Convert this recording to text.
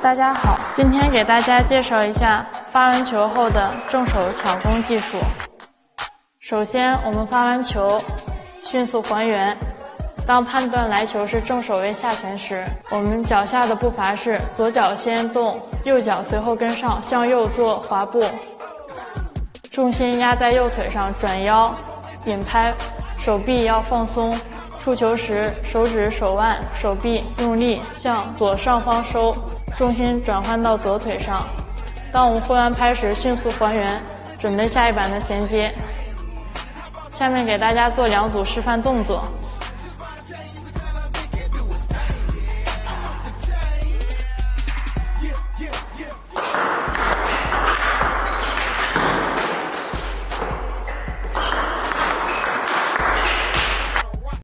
大家好，今天给大家介绍一下发完球后的正手抢攻技术。首先，我们发完球，迅速还原。当判断来球是正手为下拳时，我们脚下的步伐是左脚先动，右脚随后跟上，向右做滑步，重心压在右腿上，转腰引拍，手臂要放松。触球时，手指、手腕、手臂用力向左上方收，重心转换到左腿上。当我们挥完拍时，迅速还原，准备下一板的衔接。下面给大家做2组示范动作。